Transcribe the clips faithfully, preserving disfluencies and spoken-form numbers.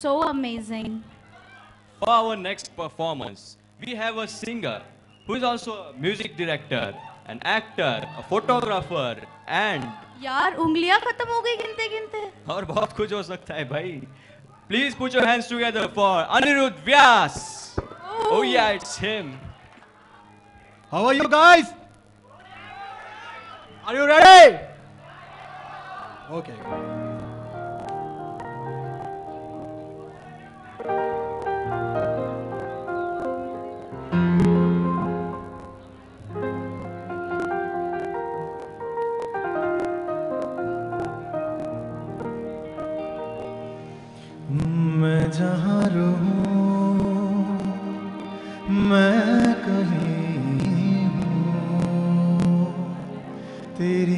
So amazing. For our next performance, we have a singer who is also a music director, an actor, a photographer, and यार उंगलियां खत्म हो गई गिनते गिनते. और बहुत कुछ हो सकता है भाई. Please put your hands together for Anirudh Vyas. Oh. Oh yeah, it's him. How are you guys? Are you ready? Okay. मैं जहाँ रहूं मैं कहीं हूँ तेरी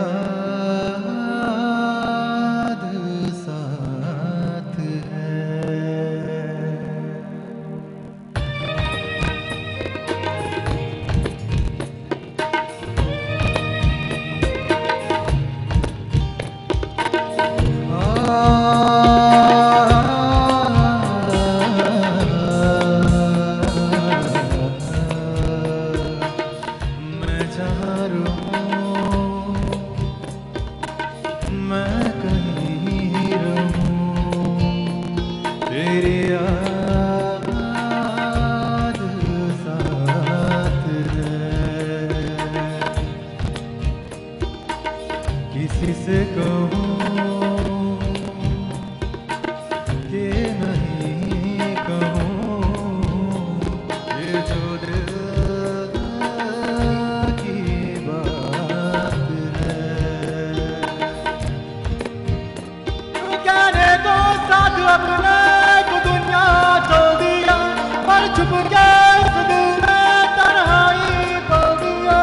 याद साथ है. किसी से कहूँ कि नहीं कहूँ ये जो दिल की बात है. कहने को साथ अपने को दुनिया छोड़ दिया पर छुप के इस दिल में तन्हाई पा दिया.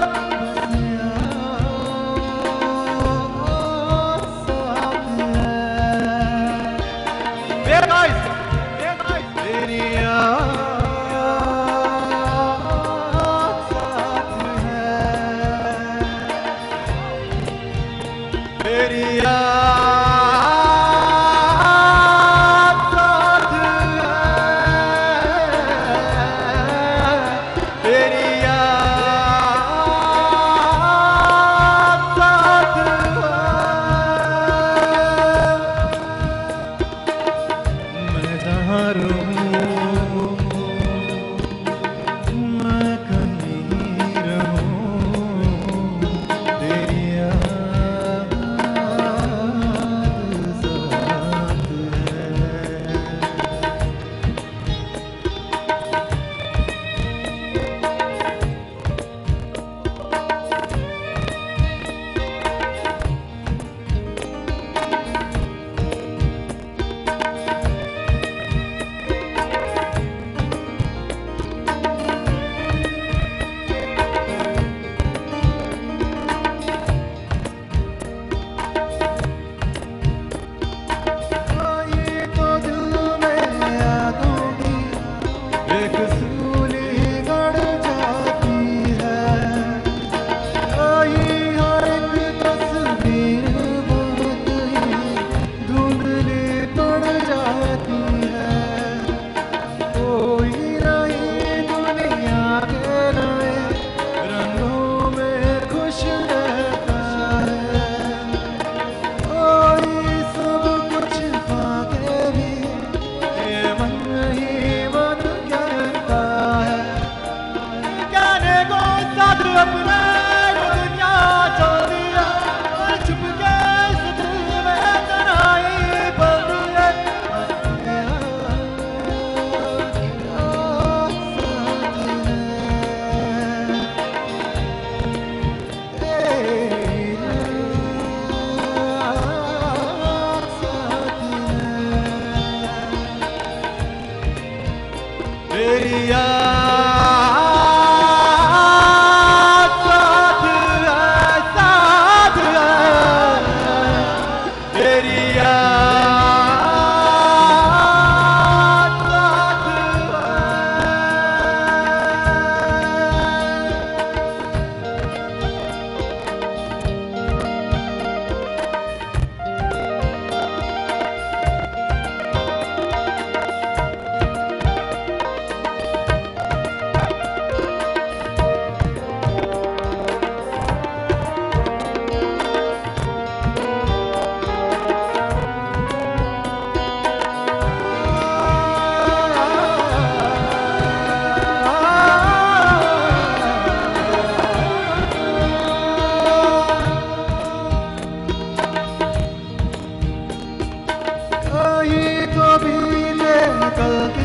कल की